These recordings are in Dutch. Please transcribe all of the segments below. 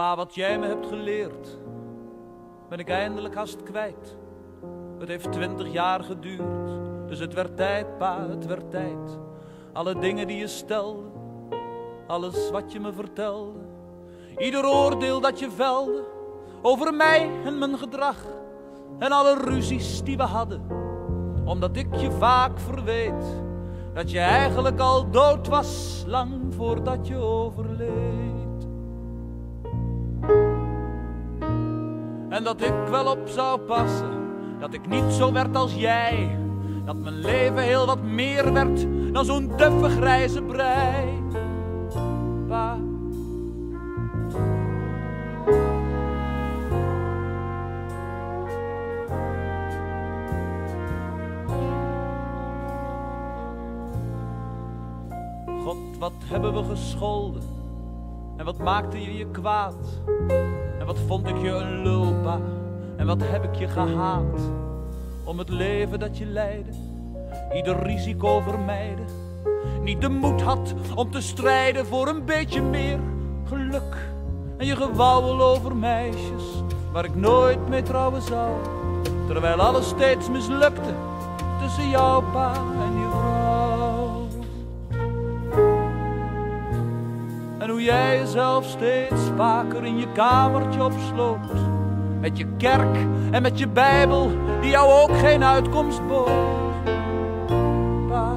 Pa, wat jij me hebt geleerd, ben ik eindelijk haast kwijt. Het heeft 20 jaar geduurd, dus het werd tijd, pa, het werd tijd. Alle dingen die je stelde, alles wat je me vertelde, ieder oordeel dat je velde over mij en mijn gedrag, en alle ruzies die we hadden, omdat ik je vaak verweet dat je eigenlijk al dood was, lang voordat je overleed. En dat ik wel op zou passen, dat ik niet zo werd als jij, dat mijn leven heel wat meer werd dan zo'n duffe grijze brei. Pa, God, wat hebben we gescholden en wat maakte je je kwaad? En wat vond ik je een lul, pa, en wat heb ik je gehaat? Om het leven dat je leidde, ieder risico vermijden, niet de moed had om te strijden voor een beetje meer geluk. En je gewauwel over meisjes waar ik nooit mee trouwen zou, terwijl alles steeds mislukte tussen jou, pa, en je vrouw. En hoe jij jezelf steeds vaker in je kamertje opsloot, met je kerk en met je Bijbel die jou ook geen uitkomst bood. Pa,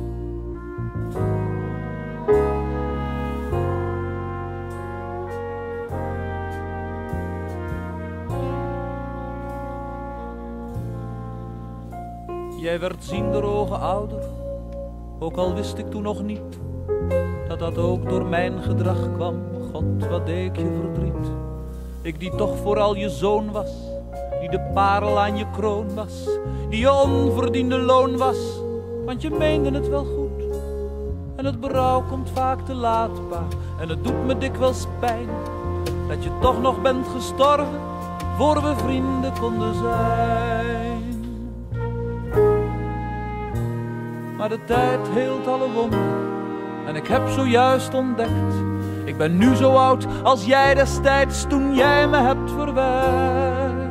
jij werd zienderogen ouder, ook al wist ik toen nog niet dat dat ook door mijn gedrag kwam. God, wat deed ik je verdriet. Ik die toch vooral je zoon was, die de parel aan je kroon was, die je onverdiende loon was, want je meende het wel goed. En het berouw komt vaak te laat, pa, en het doet me dikwijls pijn dat je toch nog bent gestorven voor we vrienden konden zijn. Maar de tijd heelt alle wonden en ik heb zojuist ontdekt, ik ben nu zo oud als jij destijds toen jij me hebt verwekt.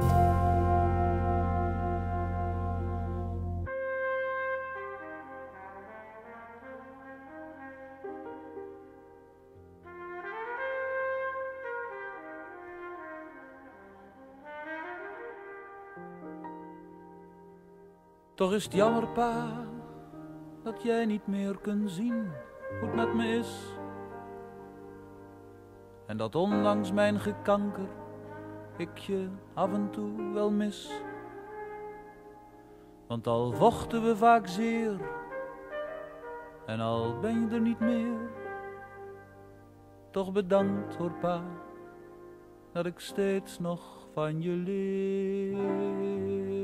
Toch is het jammer, pa, dat jij niet meer kunt zien hoe het met me is. En dat ondanks mijn gekanker ik je af en toe wel mis. Want al vochten we vaak zeer en al ben je er niet meer, toch bedankt hoor, pa, dat ik steeds nog van je leer.